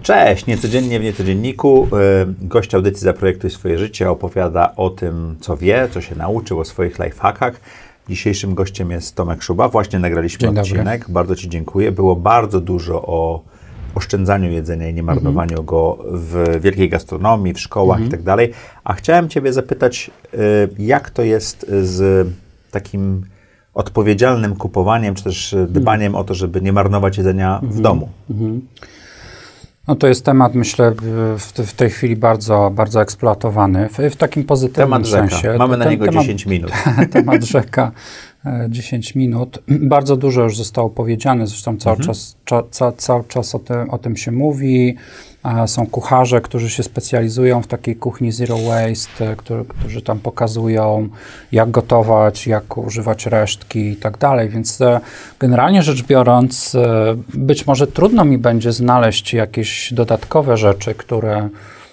Cześć! Niecodziennie w Niecodzienniku gość audycji Zaprojektuj swoje życie opowiada o tym, co wie, co się nauczył, o swoich lifehackach. Dzisiejszym gościem jest Tomek Szuba. Właśnie nagraliśmy odcinek. Bardzo Ci dziękuję. Było bardzo dużo o oszczędzaniu jedzenia i nie marnowaniu go w wielkiej gastronomii, w szkołach i tak dalej. A chciałem Ciebie zapytać, jak to jest z takim odpowiedzialnym kupowaniem, czy też dbaniem o to, żeby nie marnować jedzenia w domu? No to jest temat, myślę, w tej chwili bardzo, bardzo eksploatowany, w takim pozytywnym sensie. Mamy na niego 10 minut. Temat rzeka, 10 minut. Bardzo dużo już zostało powiedziane, zresztą cały czas o tym się mówi. Są kucharze, którzy się specjalizują w takiej kuchni zero waste, którzy tam pokazują, jak gotować, jak używać resztki i tak dalej. Więc generalnie rzecz biorąc, być może trudno mi będzie znaleźć jakieś dodatkowe rzeczy, które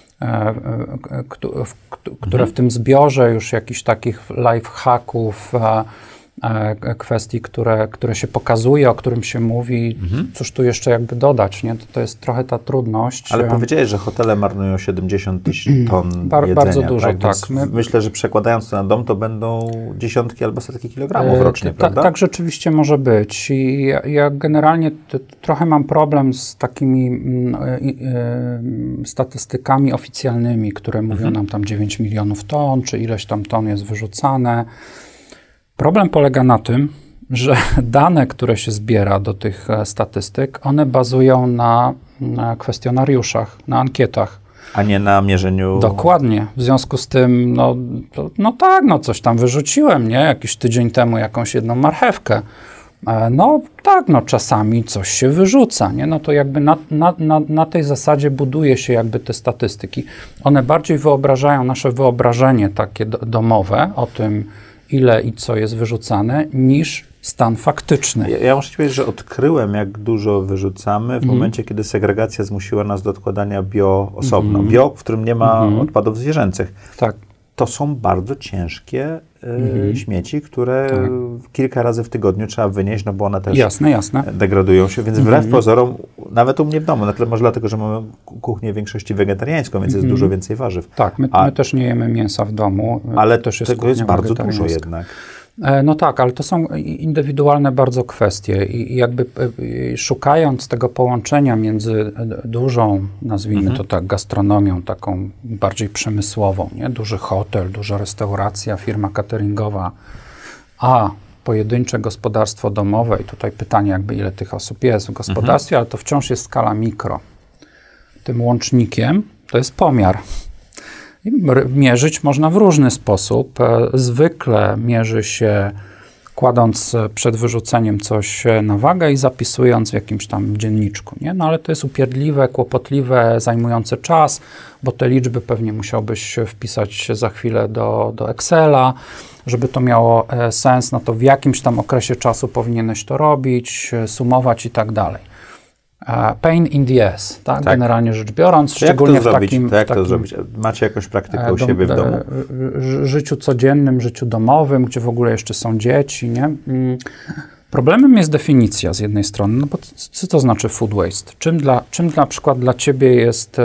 w tym zbiorze już jakichś takich lifehacków, kwestii, które się pokazuje, o którym się mówi, cóż tu jeszcze jakby dodać, nie? To jest trochę ta trudność. Ale powiedziałeś, że hotele marnują 70 000 ton jedzenia. Bardzo dużo, tak. Myślę, że przekładając to na dom, to będą dziesiątki albo setki kilogramów rocznie, prawda? Tak rzeczywiście może być. I ja generalnie trochę mam problem z takimi statystykami oficjalnymi, które mówią nam tam 9 milionów ton, czy ileś tam ton jest wyrzucane. Problem polega na tym, że dane, które się zbiera do tych statystyk, one bazują na kwestionariuszach, na ankietach. A nie na mierzeniu... Dokładnie. W związku z tym, coś tam wyrzuciłem, nie? Jakiś tydzień temu jakąś jedną marchewkę. Czasami coś się wyrzuca, nie? No to jakby na tej zasadzie buduje się jakby te statystyki. One bardziej wyobrażają nasze wyobrażenie takie domowe o tym, ile i co jest wyrzucane, niż stan faktyczny. Ja muszę ci powiedzieć, że odkryłem, jak dużo wyrzucamy w momencie, kiedy segregacja zmusiła nas do odkładania bio osobno. Bio, w którym nie ma odpadów zwierzęcych. Tak. To są bardzo ciężkie śmieci, które kilka razy w tygodniu trzeba wynieść, no bo one też degradują się, więc wbrew pozorom, nawet u mnie w domu, może dlatego, że mamy kuchnię w większości wegetariańską, więc jest dużo więcej warzyw. Tak, my też nie jemy mięsa w domu. Ale też tego jest bardzo dużo jednak. No tak, ale to są indywidualne bardzo kwestie i jakby szukając tego połączenia między dużą, nazwijmy to tak, gastronomią, taką bardziej przemysłową, nie? Duży hotel, duża restauracja, firma cateringowa, a pojedyncze gospodarstwo domowe i tutaj pytanie jakby ile tych osób jest w gospodarstwie, ale to wciąż jest skala mikro. Tym łącznikiem to jest pomiar. Mierzyć można w różny sposób. Zwykle mierzy się kładąc przed wyrzuceniem coś na wagę i zapisując w jakimś tam dzienniczku, nie? No ale to jest upierdliwe, kłopotliwe, zajmujące czas, bo te liczby pewnie musiałbyś wpisać za chwilę do Excela. Żeby to miało sens, no to w jakimś tam okresie czasu powinieneś to robić, sumować i tak dalej. Pain in the ass, tak? Generalnie rzecz biorąc, szczególnie w takim... Jak to zrobić? Macie jakąś praktykę u siebie w domu? Życiu codziennym, życiu domowym, gdzie w ogóle jeszcze są dzieci, nie? Problemem jest definicja z jednej strony, no bo co to znaczy food waste? Czym na przykład dla ciebie jest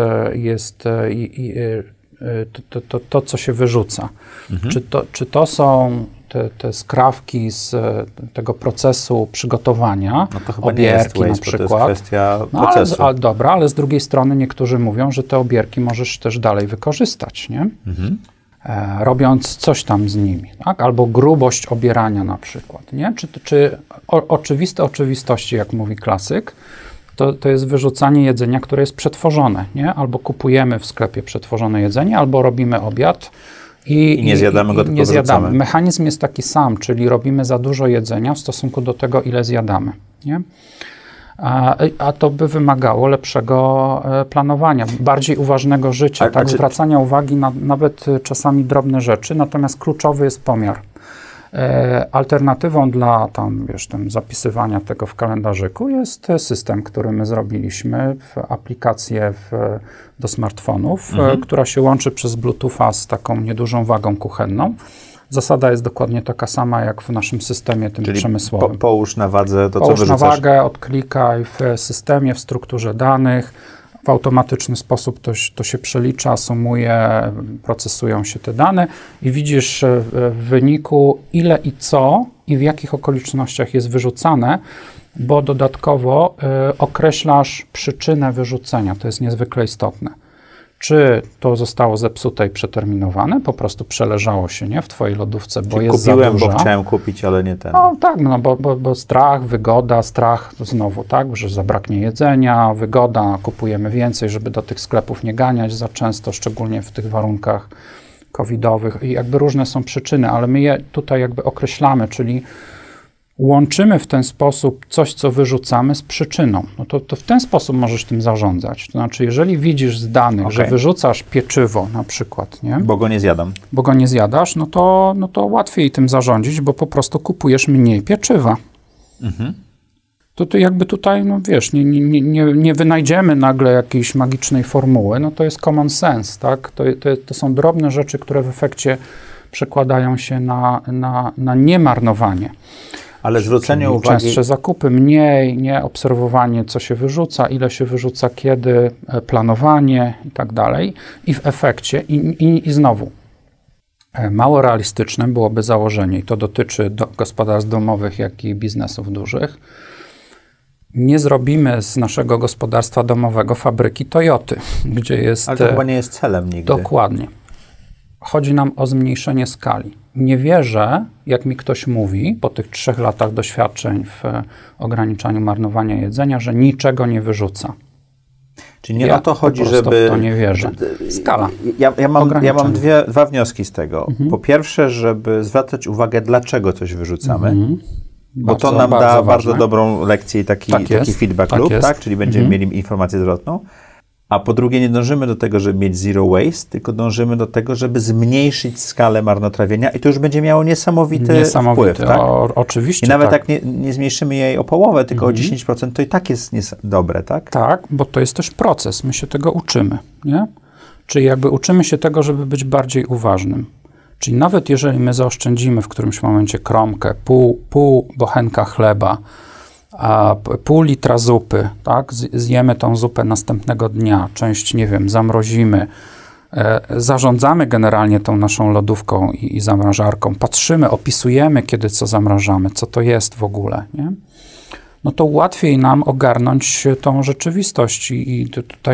to, co się wyrzuca? Czy to są te skrawki z tego procesu przygotowania, to chyba obierki nie jest waste, na przykład. To jest kwestia procesu. Ale z drugiej strony niektórzy mówią, że te obierki możesz też dalej wykorzystać, nie? Robiąc coś tam z nimi, tak? Albo grubość obierania na przykład, nie? Czy oczywiste oczywistości, jak mówi klasyk, to jest wyrzucanie jedzenia, które jest przetworzone, nie? Albo kupujemy w sklepie przetworzone jedzenie, albo robimy obiad i nie zjadamy go, tylko wyrzucamy. Mechanizm jest taki sam, czyli robimy za dużo jedzenia w stosunku do tego, ile zjadamy, nie? A to by wymagało lepszego planowania, bardziej uważnego życia, zwracania uwagi na nawet czasami drobne rzeczy, natomiast kluczowy jest pomiar. Alternatywą dla zapisywania tego w kalendarzyku jest system, który my zrobiliśmy, aplikację do smartfonów, która się łączy przez Bluetootha z taką niedużą wagą kuchenną. Zasada jest dokładnie taka sama, jak w naszym systemie tym przemysłowym. Połóż na wadze to, co wyrzucasz. Połóż na wagę, odklikaj w systemie, w strukturze danych, w automatyczny sposób to się przelicza, sumuje, procesują się te dane i widzisz w wyniku ile i co i w jakich okolicznościach jest wyrzucane, bo dodatkowo określasz przyczynę wyrzucenia. To jest niezwykle istotne. Czy to zostało zepsute i przeterminowane, po prostu przeleżało się, nie, w twojej lodówce, bo jest za duża. Kupiłem, bo chciałem kupić, ale nie ten. No tak, no, bo strach, wygoda, strach znowu, tak, że zabraknie jedzenia, wygoda, kupujemy więcej, żeby do tych sklepów nie ganiać za często, szczególnie w tych warunkach covidowych i jakby różne są przyczyny, ale my je tutaj jakby określamy, czyli łączymy w ten sposób coś, co wyrzucamy z przyczyną. No to w ten sposób możesz tym zarządzać. To znaczy, jeżeli widzisz z danych, że wyrzucasz pieczywo na przykład, nie? Bo go nie zjadam. Bo go nie zjadasz, no to łatwiej tym zarządzić, bo po prostu kupujesz mniej pieczywa. Mhm. To jakby tutaj, no wiesz, nie wynajdziemy nagle jakiejś magicznej formuły, no to jest common sense, tak? To są drobne rzeczy, które w efekcie przekładają się na niemarnowanie. Ale zwrócenie uwagi... Częstsze zakupy, mniej, nie obserwowanie, co się wyrzuca, ile się wyrzuca, kiedy, planowanie i tak dalej. I w efekcie, i znowu, mało realistyczne byłoby założenie, i to dotyczy gospodarstw domowych, jak i biznesów dużych. Nie zrobimy z naszego gospodarstwa domowego fabryki Toyoty, gdzie jest... Ale to chyba nie jest celem nigdy. Dokładnie. Chodzi nam o zmniejszenie skali. Nie wierzę, jak mi ktoś mówi, po tych 3 latach doświadczeń w ograniczaniu marnowania jedzenia, że niczego nie wyrzuca. Czyli nie o to chodzi, żeby... w to nie wierzę. Skala. Ja mam dwa wnioski z tego. Po pierwsze, żeby zwracać uwagę, dlaczego coś wyrzucamy. Bo to nam da bardzo dobrą lekcję i taki feedback loop, tak? Czyli będziemy mieli informację zwrotną. A po drugie, nie dążymy do tego, żeby mieć zero waste, tylko dążymy do tego, żeby zmniejszyć skalę marnotrawienia i to już będzie miało niesamowity wpływ. Tak? Oczywiście. I nawet jak nie zmniejszymy jej o połowę, tylko o 10%, to i tak jest dobre, tak? Tak, bo to jest też proces. My się tego uczymy, nie? Czyli jakby uczymy się tego, żeby być bardziej uważnym. Czyli nawet jeżeli my zaoszczędzimy w którymś momencie kromkę, pół bochenka chleba, a pół litra zupy, tak? Zjemy tą zupę następnego dnia, część, nie wiem, zamrozimy, zarządzamy generalnie tą naszą lodówką i zamrażarką, patrzymy, opisujemy, kiedy co zamrażamy, co to jest w ogóle, nie? No to łatwiej nam ogarnąć tą rzeczywistość i tutaj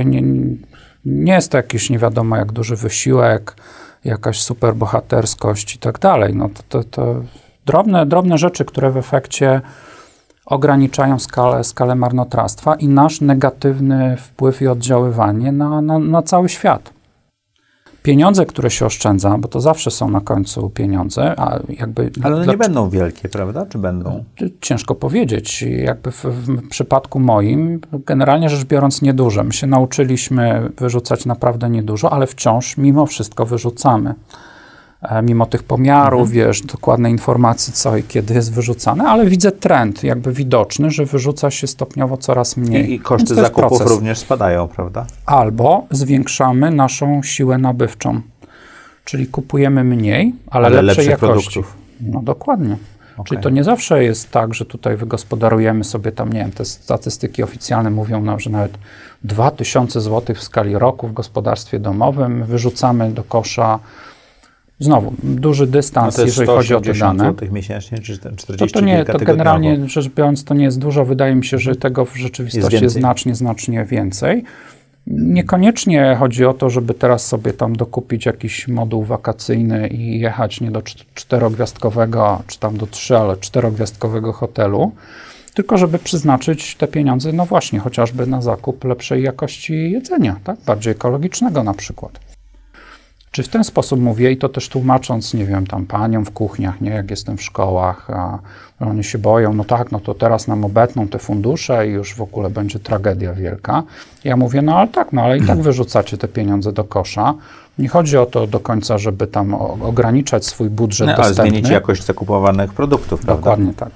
nie jest to jakiś nie wiadomo jak duży wysiłek, jakaś super bohaterskość i tak dalej. No to drobne rzeczy, które w efekcie ograniczają skalę marnotrawstwa i nasz negatywny wpływ i oddziaływanie na cały świat. Pieniądze, które się oszczędza, bo to zawsze są na końcu pieniądze, a jakby... Ale one nie będą wielkie, prawda? Czy będą? Ciężko powiedzieć. Jakby w przypadku moim, generalnie rzecz biorąc, nieduże. My się nauczyliśmy wyrzucać naprawdę niedużo, ale wciąż mimo wszystko wyrzucamy. Mimo tych pomiarów, wiesz, dokładnej informacji, co i kiedy jest wyrzucane, ale widzę trend jakby widoczny, że wyrzuca się stopniowo coraz mniej. I koszty zakupów również spadają, prawda? Albo zwiększamy naszą siłę nabywczą, czyli kupujemy mniej, ale lepszej jakości. Produktów. No dokładnie. Okay. Czyli to nie zawsze jest tak, że tutaj wygospodarujemy sobie tam, nie wiem, te statystyki oficjalne mówią, że nawet 2000 zł w skali roku w gospodarstwie domowym wyrzucamy do kosza. Znowu, duży dystans, jeżeli chodzi o te dane. Złotych miesięcznie, czy 40 to generalnie rzecz biorąc, to nie jest dużo. Wydaje mi się, że tego w rzeczywistości jest znacznie więcej. Niekoniecznie chodzi o to, żeby teraz sobie tam dokupić jakiś moduł wakacyjny i jechać nie do 4-gwiazdkowego, czy tam do 3, ale 4-gwiazdkowego hotelu, tylko żeby przeznaczyć te pieniądze, no właśnie, chociażby na zakup lepszej jakości jedzenia, tak? Bardziej ekologicznego na przykład. Czy w ten sposób mówię i to też tłumacząc, nie wiem, tam paniom w kuchniach, nie, jak jestem w szkołach, a oni się boją, no tak, no to teraz nam obetną te fundusze i już w ogóle będzie tragedia wielka. Ja mówię, ale i tak wyrzucacie te pieniądze do kosza. Nie chodzi o to do końca, żeby tam ograniczać swój budżet dostępny. Ale zmienić jakość zakupowanych produktów, prawda? Dokładnie tak.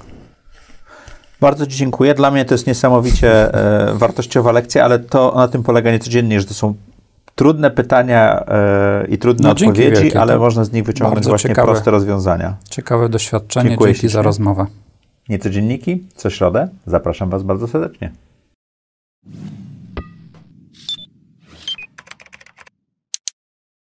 Bardzo Ci dziękuję. Dla mnie to jest niesamowicie wartościowa lekcja, ale to na tym polega niecodziennie, że to są trudne pytania i trudne odpowiedzi, wielkie, ale można z nich wyciągnąć właśnie proste rozwiązania. Ciekawe doświadczenie. Dzięki za rozmowę. Niecodzienniki co środę. Zapraszam Was bardzo serdecznie.